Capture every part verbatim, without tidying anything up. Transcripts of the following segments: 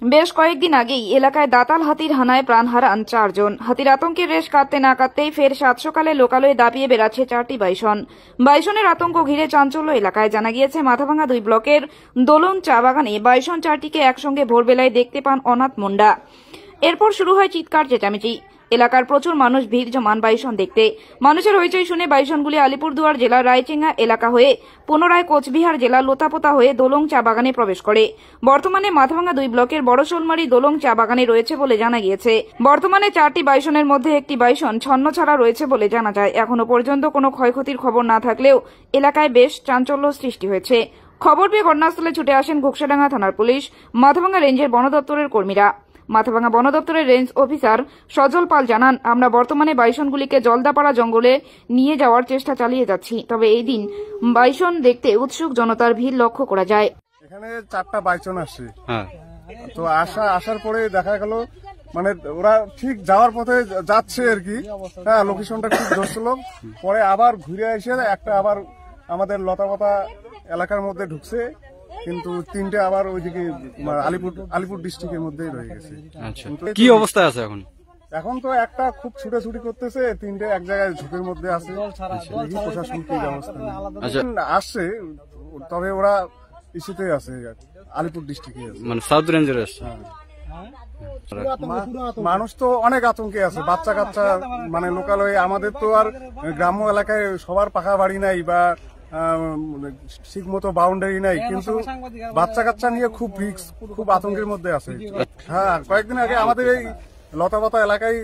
বেশ কয়েকদিন আগেই এলাকায় দাতাল হাতির হানায় প্রাণ হারান চারজন। হাতির আতঙ্কের রেশ কাটতে না কাটতেই ফের সাত সকালে লোকালয়ে দাপিয়ে বেড়াচ্ছে চারটি বাইসন। বাইসনের আতঙ্ক ঘিরে চাঞ্চল্য এলাকায়। জানা গিয়েছে, মাথাভাঙা দুই ব্লকের দোলন চা বাগানে বাইসন চারটিকে একসঙ্গে ভোরবেলায় দেখতে পান অনাথ মুন্ডা। এরপর শুরু হয় চিৎকার চেঁচামেচি। এলাকার প্রচুর মানুষ ভিড় জমান বাইসন দেখতে। মানুষের হইচই শুনে বাইসনগুলি আলিপুরদুয়ার জেলার রায়চেঙ্গা এলাকা হয়ে পুনরায় কোচবিহার জেলার লোতাপোতা হয়ে দোলং চা বাগানে প্রবেশ করে। বর্তমানে মাথাভাঙা দুই ব্লকের বড়শোলমারি দোলং চা বাগানে রয়েছে বলে জানা গিয়েছে। বর্তমানে চারটি বাইসনের মধ্যে একটি বাইসন ছন্নছাড়া রয়েছে বলে জানা যায়। এখনো পর্যন্ত কোনো ক্ষয়ক্ষতির খবর না থাকলেও এলাকায় বেশ চাঞ্চল্য সৃষ্টি হয়েছে। খবর পেয়ে ঘটনাস্থলে ছুটে আসেন ঘোকসাডাঙ্গা থানার পুলিশ, মাথাভাঙা রেঞ্জের বন দপ্তরের কর্মীরা। মাথাভাঙা বন দপ্তরের রেঞ্জ অফিসার সজল পাল জানান, আমরা বর্তমানে বাইসনগুলিকে জলদাপাড়া জঙ্গলে নিয়ে যাওয়ার চেষ্টা চালিয়ে যাচ্ছি। তবে এই দিন বাইসন দেখতে উৎসুক জনতার ভিড় লক্ষ্য করা যায়। এখানে চারটা বাইসন আসছে, তো আসা আসার পরে দেখা গেল মানে ওরা ঠিক যাওয়ার পথে যাচ্ছে আর কি। হ্যাঁ, লোকেশনটা ঠিক ধরছিল। পরে আবার ঘুরে এসে একটা আবার আমাদের লতাপাতা এলাকার মধ্যে ঢুকছে, কিন্তু তিনটে আবার ওইদিকে আলিপুর আলিপুর ডিস্ট্রিক্টের মধ্যেই রয়ে গেছে। কি অবস্থা আছে এখন? এখন তো একটা খুব ছুটাছুটি করতেছে, তিনটে এক জায়গায় ঝুঁকের মধ্যে আছে। প্রশাসন কি ব্যবস্থা আসছে, তবে ওরা ইস্যুতে আছে, আলিপুর ডিস্ট্রিক্টে আছে, মানে সাউথ রেঞ্জের আছে। মানুষ তো অনেক আতঙ্কে আছে, বাচ্চা কাচ্চা মানে লোকালয়ে। আমাদের তো আর গ্রাম্য এলাকায় সবার পাকা বাড়ি নাই বা ঠিক মতো বাউন্ডারি নাই, কিন্তু বাচ্চা কাচ্চা নিয়ে খুব রিস্ক, খুব আতঙ্কের মধ্যে আছে। হ্যাঁ, কয়েকদিন আগে আমাদের এই লতাপাতা এলাকায়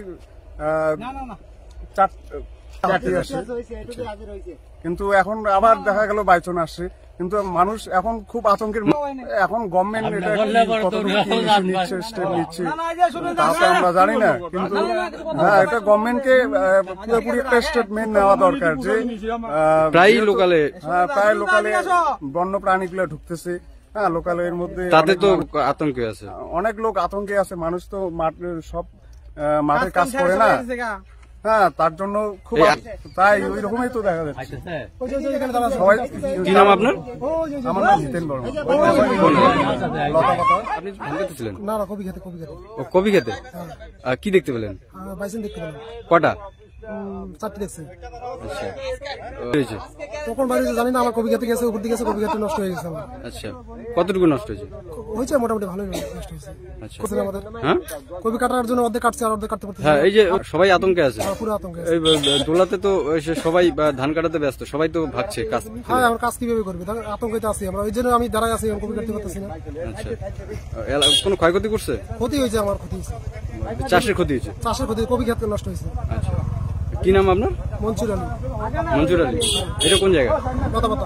চারটি আসে, কিন্তু এখন আবার দেখা গেল বাইচন আসছে। কিন্তু মানুষ এখন খুব আতঙ্কের। এখন গভর্নমেন্ট এটা নিচ্ছে, স্টেপ নিচ্ছে তা তো আমরা জানি না, কিন্তু হ্যাঁ, এটা গভর্নমেন্টকে পুরোপুরি একটা স্টেটমেন্ট নেওয়া দরকার যে প্রায় লোকালে হ্যাঁ প্রায় লোকালে বন্য প্রাণীগুলো ঢুকতেছে। হ্যাঁ, লোকালের মধ্যে তাতে তো আতঙ্কে আছে, অনেক লোক আতঙ্কে আছে। মানুষ তো মাঠে সব মাঠে কাজ করে না, হ্যাঁ, তার জন্য খুব তাই ওই রকমই তো দেখা যাচ্ছে। সবাই কি নাম আপনার? আমার নাম জিতেন বর্মা। আপনি ধান খেতে ছিলেন? না না, কবি খেতে। কবি খেতে ও কবি খেতে। কি দেখতে পেলেন? বাইসন দেখতে পেলাম। কটা? চারটি দেখছি। আচ্ছা, তখন বাড়ি জানি না, আমার কবি খেতে গেছে, উপর দিকে গেছে, কবি খেতে নষ্ট হয়ে গেছে আমার। আচ্ছা, কতটুকু নষ্ট হয়েছে? হয়েছে মোটামুটি ভালোই নষ্ট হয়েছে। আচ্ছা, আমাদের হ্যাঁ, কবি কাটার জন্য অর্ধেক কাটছে আর অর্ধেক কাটতে পারছে। হ্যাঁ, এই যে সবাই আতঙ্কে আছে, পুরো আতঙ্কে। এই দোলাতে তো সবাই ধান কাটাতে ব্যস্ত, সবাই তো ভাগছে কাজ। হ্যাঁ, আমার কাজ কিভাবে করবে, আতঙ্কে আছি আমরা, ওই জন্য আমি দাঁড়ায় আছি, কবি কাটতে পারতেছি না। আচ্ছা, কোনো ক্ষয়ক্ষতি করছে? ক্ষতি হয়েছে, আমার ক্ষতি হয়েছে, চাষের ক্ষতি হয়েছে। চাষের ক্ষতি, কবি খেতে নষ্ট হয়েছে। আচ্ছা, কি নাম আপনার? মনসুর আলী। মনসুর আলী, এটা কোন জায়গা? লতাপাতা।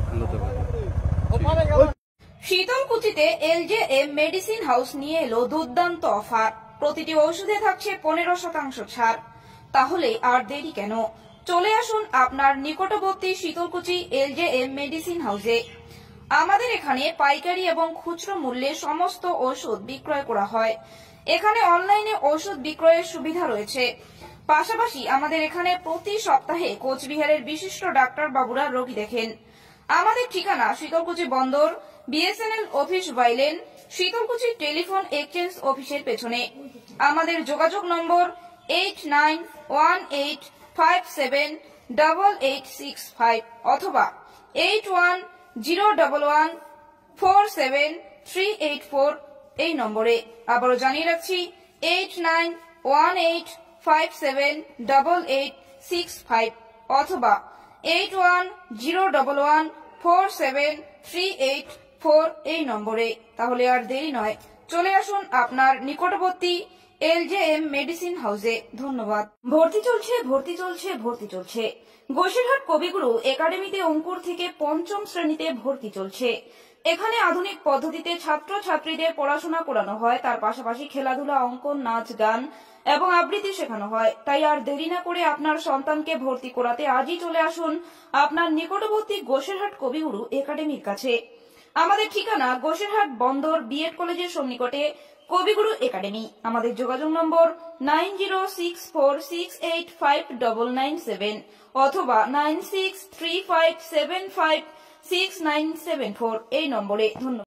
শীতলকুচিতে এলজেএম মেডিসিন হাউস নিয়ে এলো দুর্দান্ত অফার। প্রতিটি ওষুধে থাকছে পনেরো শতাংশ ছাড়। তাহলে আর দেরি কেন? চলে আসুন আপনার নিকটবর্তী শীতলকুচি এলজেএম মেডিসিন হাউসে। আমাদের এখানে পাইকারি এবং খুচরো মূল্যে সমস্ত ওষুধ বিক্রয় করা হয়। এখানে অনলাইনে ওষুধ বিক্রয়ের সুবিধা রয়েছে। পাশাপাশি আমাদের এখানে প্রতি সপ্তাহে কোচবিহারের বিশিষ্ট ডাক্তার বাবুরা রোগী দেখেন। আমাদের ঠিকানা শীতলকুচি বন্দর, BSNL office bylane, Sitalkuchi telephone exchange অফিসের পেছনে। আমাদের যোগাযোগ number eight nine one eight five seven double eight six five অথবা eight one zero double one four seven three eight four এই নম্বরে। আবারও জানিয়ে রাখছি, eight nine one eight five seven double eight six five অথবা eight one zero double one four seven three eight four এই নম্বরে। তাহলে আর দেরি নয়, চলে আসুন আপনার নিকটবর্তী এলজেএম মেডিসিন হাউসে। ধন্যবাদ। ভর্তি চলছে, ভর্তি চলছে, ভর্তি চলছে। গোসেরহাট কবিগুরু একাডেমিতে অঙ্কুর থেকে পঞ্চম শ্রেণীতে ভর্তি চলছে। এখানে আধুনিক পদ্ধতিতে ছাত্র ছাত্রীদের পড়াশোনা করানো হয়, তার পাশাপাশি খেলাধুলা, অঙ্কন, নাচ, গান এবং আবৃত্তি শেখানো হয়। তাই আর দেরি না করে আপনার সন্তানকে ভর্তি করাতে আজই চলে আসুন আপনার নিকটবর্তী গোসেরহাট কবিগুরু একাডেমির কাছে। আমাদের ঠিকানা গোসেরহাট বন্দর বিএড কলেজের সন্নিকটে কবিগুরু একাডেমি। আমাদের যোগাযোগ number nine zero six four six eight five double nine seven অথবা nine six three five seven five six nine seven four এই নম্বরে। ধন্যবাদ।